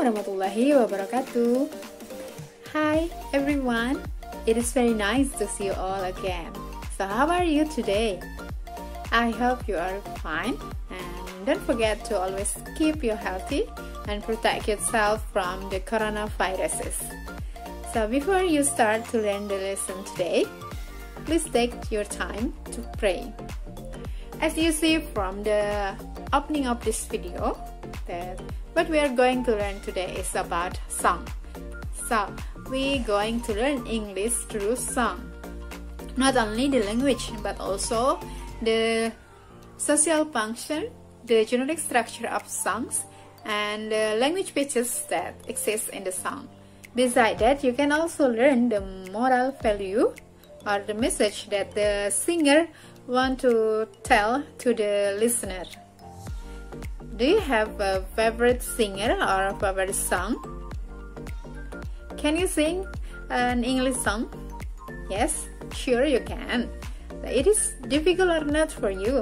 warahmatullahi wabarakatuh. Hi everyone, it is very nice to see you all again. So how are you today? I hope you are fine, and don't forget to always keep you healthy and protect yourself from the coronaviruses. So before you start to learn the lesson today, please take your time to pray. As you see from the opening of this video, that what we are going to learn today is about song. So we're going to learn English through song. Not only the language, but also the social function, the generic structure of songs, and the language pitches that exist in the song. Besides that, you can also learn the moral value or the message that the singer want to tell to the listener. Do you have a favorite singer or a favorite song? Can you sing an English song? Yes, sure you can. It is difficult or not for you?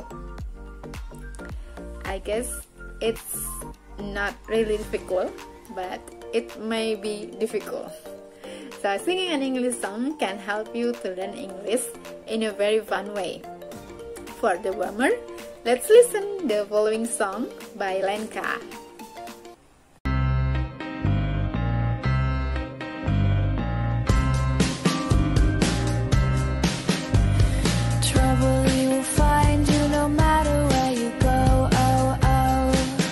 I guess it's not really difficult, but it may be difficult. So singing an English song can help you to learn English in a very fun way. For the warmer, let's listen the following song by Lenka. Trouble you will find you no matter where you go, oh, oh.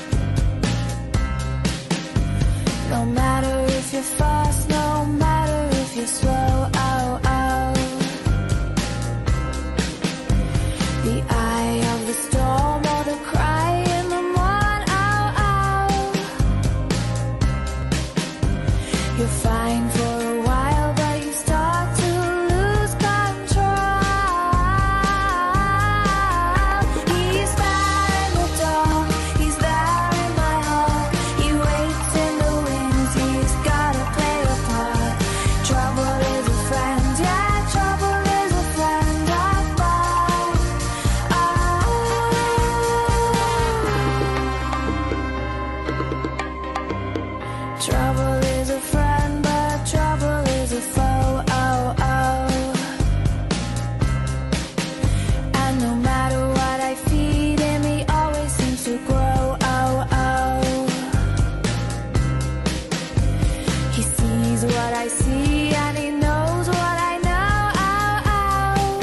No matter if you're fast, no matter if you're slow, oh, oh. The eye of the storm or the cry in the morn, oh, oh. You're fine for a while, but you start to lose control. He's there in the dark, he's there in my heart. He waits in the wings, he's gotta play a part. Trouble is a friend, yeah, trouble is a friend of mine. Trouble is a friend, but trouble is a foe, oh, oh. And no matter what I feed him, he always seems to grow, oh, oh. He sees what I see and he knows what I know, oh, oh.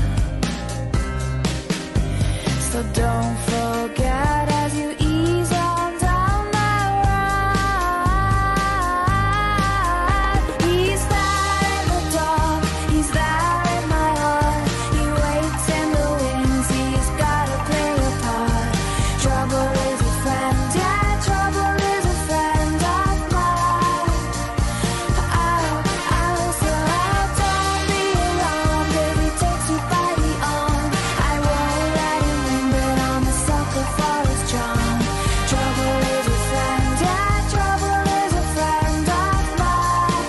So don't forget as you ease on down the road. He's there in the dark, he's there in my heart. He waits in the wings, he's gotta play a part. Trouble is a friend, yeah, trouble is a friend of mine. So don't be alarmed if he takes you by the arm. I won't let him win, but I'm a sucker for his charm. Trouble is a friend, yeah, trouble is a friend of mine.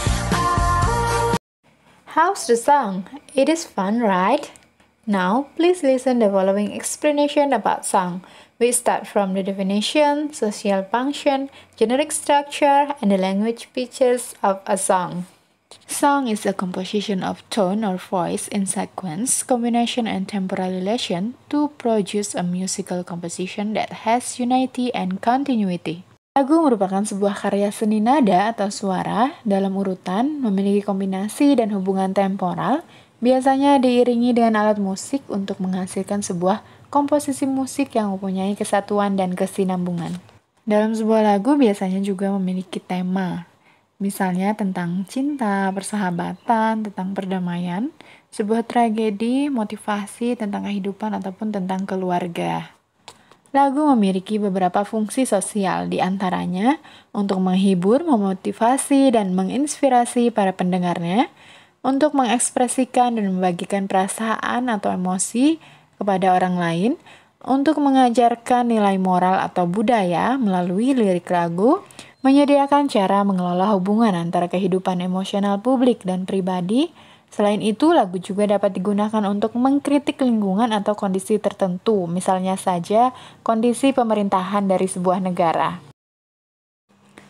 How's the song? It is fun, right? Now, please listen the following explanation about song. We start from the definition, social function, generic structure, and the language features of a song. Song is a composition of tone or voice in sequence, combination, and temporal relation to produce a musical composition that has unity and continuity. Lagu merupakan sebuah karya seni nada atau suara dalam urutan, memiliki kombinasi dan hubungan temporal, biasanya diiringi dengan alat musik untuk menghasilkan sebuah komposisi musik yang mempunyai kesatuan dan kesinambungan. Dalam sebuah lagu biasanya juga memiliki tema, misalnya tentang cinta, persahabatan, tentang perdamaian, sebuah tragedi, motivasi, tentang kehidupan, ataupun tentang keluarga. Lagu memiliki beberapa fungsi sosial, di antaranya untuk menghibur, memotivasi, dan menginspirasi para pendengarnya, untuk mengekspresikan dan membagikan perasaan atau emosi kepada orang lain, untuk mengajarkan nilai moral atau budaya melalui lirik lagu, menyediakan cara mengelola hubungan antara kehidupan emosional publik dan pribadi. Selain itu, lagu juga dapat digunakan untuk mengkritik lingkungan atau kondisi tertentu, misalnya saja kondisi pemerintahan dari sebuah negara.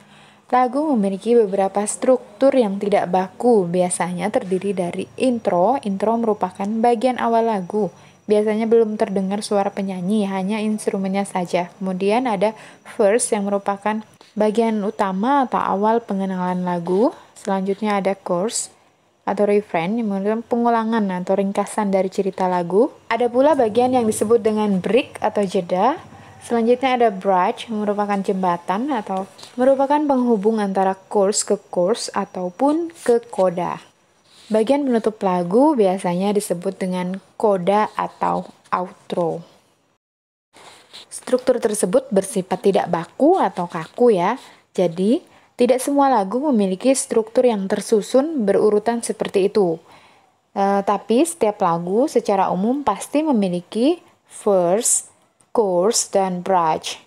Lagu memiliki beberapa struktur yang tidak baku, biasanya terdiri dari intro. Intro merupakan bagian awal lagu. Biasanya belum terdengar suara penyanyi, hanya instrumennya saja. Kemudian ada verse yang merupakan bagian utama atau awal pengenalan lagu. Selanjutnya ada chorus atau refrain yang merupakan pengulangan atau ringkasan dari cerita lagu. Ada pula bagian yang disebut dengan break atau jeda. Selanjutnya ada bridge, merupakan jembatan atau merupakan penghubung antara chorus ke chorus ataupun ke coda. Bagian penutup lagu biasanya disebut dengan coda atau outro. Struktur tersebut bersifat tidak baku atau kaku ya. Jadi, tidak semua lagu memiliki struktur yang tersusun berurutan seperti itu. Tapi setiap lagu secara umum pasti memiliki verse, chorus, dan bridge.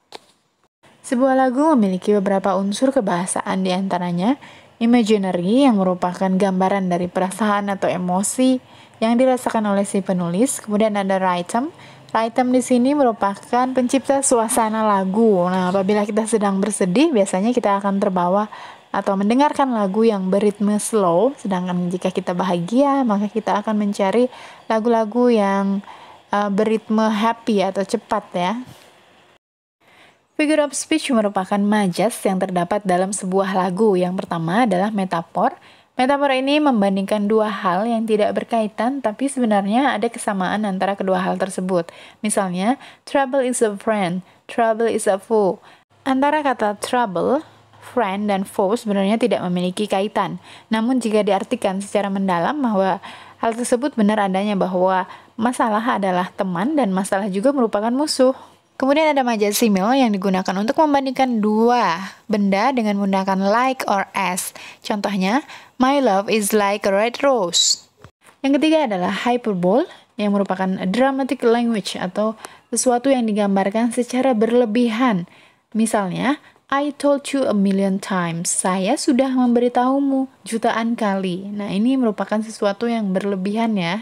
Sebuah lagu memiliki beberapa unsur kebahasaan, di antaranya imaginary yang merupakan gambaran dari perasaan atau emosi yang dirasakan oleh si penulis. Kemudian ada rhythm. Rhythm di sini merupakan pencipta suasana lagu. Nah, apabila kita sedang bersedih, biasanya kita akan terbawa atau mendengarkan lagu yang beritme slow. Sedangkan jika kita bahagia, maka kita akan mencari lagu-lagu yang beritme happy atau cepat ya. Figure of speech merupakan majas yang terdapat dalam sebuah lagu. Yang pertama adalah metafor. Metafor ini membandingkan dua hal yang tidak berkaitan, tapi sebenarnya ada kesamaan antara kedua hal tersebut. Misalnya, trouble is a friend, trouble is a foe. Antara kata trouble, friend, dan foe sebenarnya tidak memiliki kaitan. Namun jika diartikan secara mendalam bahwa hal tersebut benar adanya, bahwa masalah adalah teman dan masalah juga merupakan musuh. Kemudian ada majas simil yang digunakan untuk membandingkan dua benda dengan menggunakan like or as. Contohnya, my love is like a red rose. Yang ketiga adalah hyperbole yang merupakan dramatic language atau sesuatu yang digambarkan secara berlebihan. Misalnya, I told you a million times. Saya sudah memberitahumu jutaan kali. Nah, ini merupakan sesuatu yang berlebihan ya.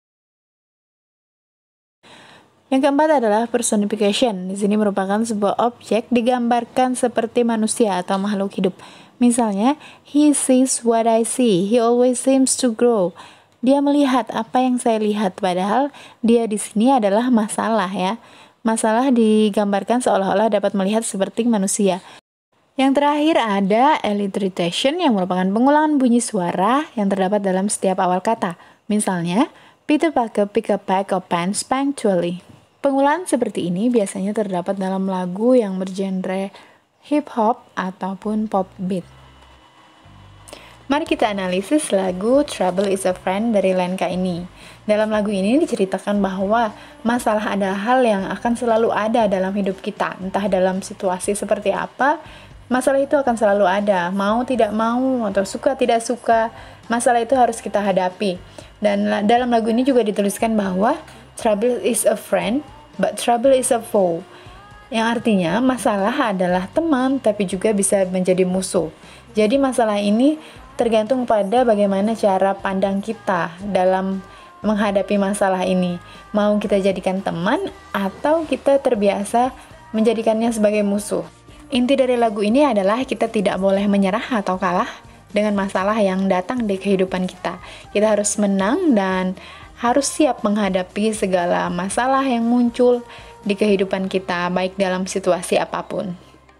Yang keempat adalah personification. Di sini merupakan sebuah objek digambarkan seperti manusia atau makhluk hidup. Misalnya, he sees what I see. He always seems to grow. Dia melihat apa yang saya lihat, padahal dia di sini adalah masalah ya. Masalah digambarkan seolah-olah dapat melihat seperti manusia. Yang terakhir ada alliteration yang merupakan pengulangan bunyi suara yang terdapat dalam setiap awal kata. Misalnya, Peter Parker pick a pack of pens punctually. Pengulangan seperti ini biasanya terdapat dalam lagu yang bergenre hip hop ataupun pop beat. Mari kita analisis lagu Trouble is a Friend dari Lenka ini. Dalam lagu ini diceritakan bahwa masalah adalah hal yang akan selalu ada dalam hidup kita. Entah dalam situasi seperti apa, masalah itu akan selalu ada. Mau tidak mau atau suka tidak suka, masalah itu harus kita hadapi. Dan dalam lagu ini juga dituliskan bahwa trouble is a friend, but trouble is a foe. Yang artinya masalah adalah teman, tapi juga bisa menjadi musuh. Jadi masalah ini tergantung pada bagaimana cara pandang kita dalam menghadapi masalah ini. Mau kita jadikan teman atau kita terbiasa menjadikannya sebagai musuh. Inti dari lagu ini adalah kita tidak boleh menyerah atau kalah dengan masalah yang datang di kehidupan kita. Kita harus menang dan harus siap menghadapi segala masalah yang muncul di kehidupan kita, baik dalam situasi apapun.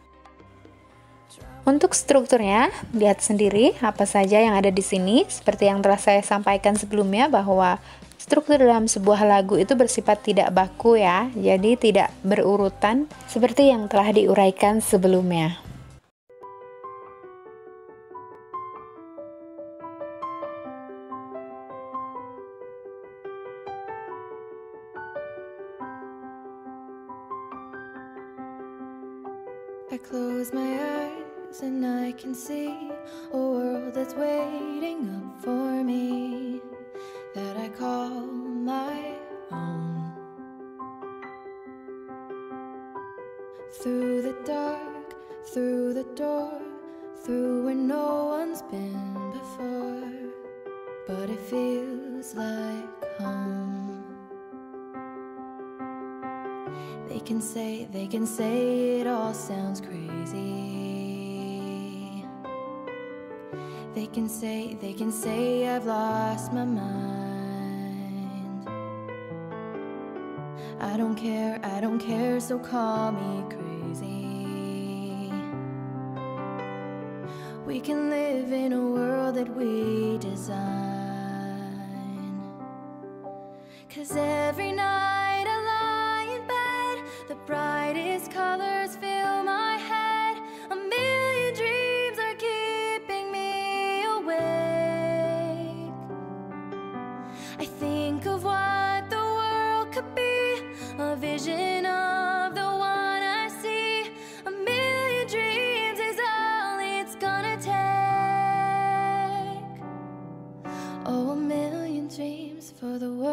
Untuk strukturnya, lihat sendiri apa saja yang ada di sini. Seperti yang telah saya sampaikan sebelumnya, bahwa struktur dalam sebuah lagu itu bersifat tidak baku ya, jadi tidak berurutan seperti yang telah diuraikan sebelumnya. I close my eyes and I can see a world that's waiting up for me, that I call my own. Through the dark, through the door, through where no one's been before, but it feels like home. They can say it all sounds crazy, They can say I've lost my mind. I don't care, so call me crazy. We can live in a world that we design. 'Cause every night I lie in bed, the brightest colors fill my head. A million dreams are keeping me awake. I think of what the world could be, a vision of the one I see. A million dreams is all it's gonna take. Oh, a million dreams for the world.